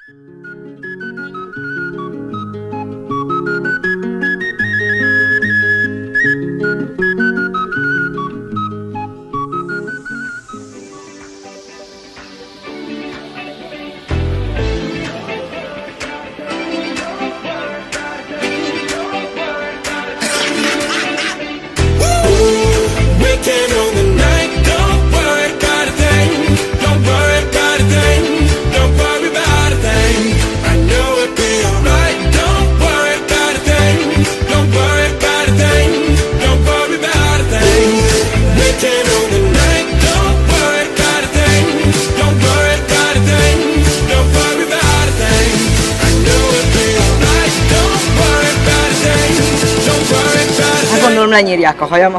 Gondolom lenyírják a hajamat.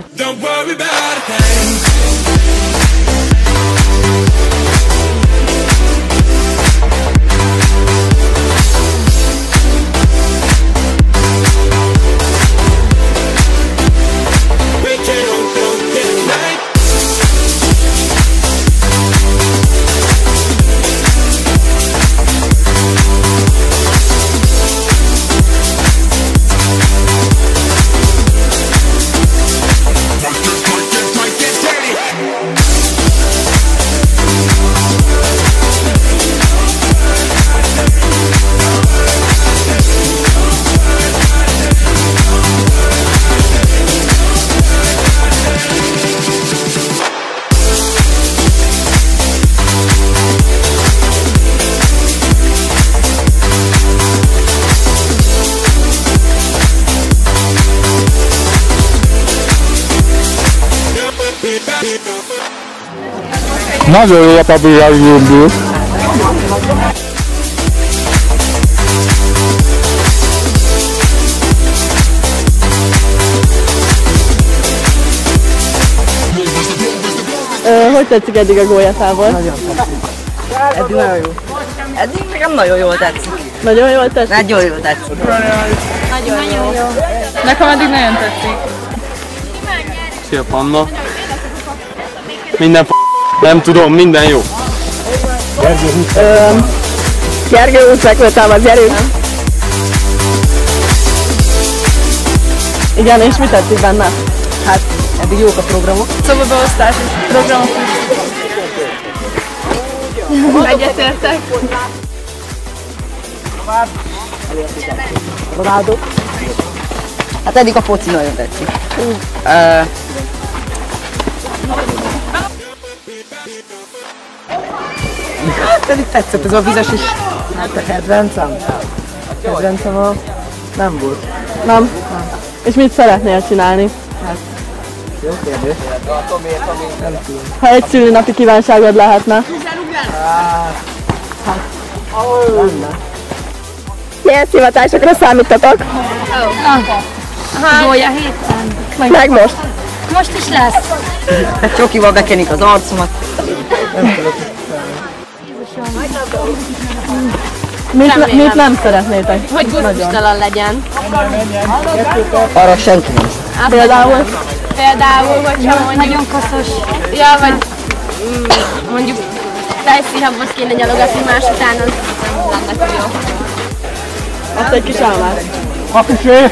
Nagyon jó a papírjai gyűlből. Hogy tetszik eddig a gólyatából? Nagyon tetszik. Eddig nagyon jó. Eddig nekem nagyon jól tetszik. Nagyon jól tetszik? Nagyon jól tetszik. Nagyon jó. Nekem eddig nagyon tetszik. Szia Panna. Minden nem tudom, minden jó. Gergő útszekvő támad, gyerünk! Igen, és mit tetszik benne? Hát, eddig jók a programok. Szobabeosztás és programok is. Egyetértek. Ronaldo. Hát eddig a foci nagyon tetszik. Pedig tetszett ez a vizes is. Hát a kedvencem? Kedvencem a... nem volt. Nem? És mit szeretnél csinálni? Hát... jó kérdés. Nem tudom. Ha egy szülinapi kívánságod lehetne? Hát... lenne. Milyen szivatásokra számítatok? Gólya héten. Meg most. Most is lesz. Csokival bekenik az arcomat. Nem tudok. Mit nem szeretnétek? Hogy gusztustalan legyen. Arra senki nem. Például? Például, hogyha mondjuk... Nagyon koszos. Ja, vagy mondjuk fejszínhabhoz kéne gyalogatni más után, az nem lenne jó. Azt egy kis álmát. Papisé!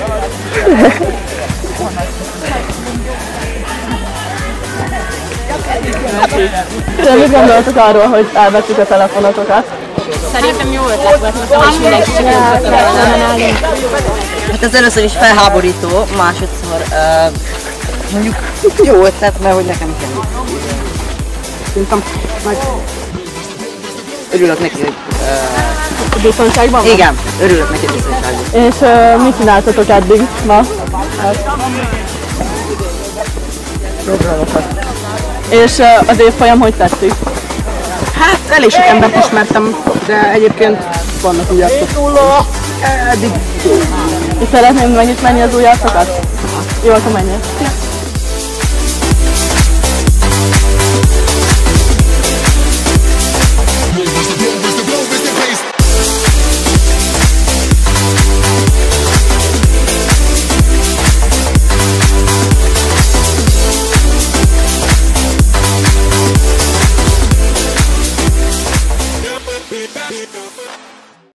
Mit gondoltok arról, hogy elvettük a telefonotokat? Szerintem jó ötlet volt, most is mindenki csak jön. Hát ez először is felháborító, másodszor mondjuk jó ötlet, mert hogy nekem kell. Szerintem meg örülök neki, hogy... biztonságban van? Igen, örülök neki biztonságban. És mit csináltatok eddig ma? Programokat. És az évfolyam hogy tetszik? Hát elég sok embert ismertem, de egyébként vannak új arcok. Eddig. És szeretném megismerni az új arcokat? Jó, akkor menjek.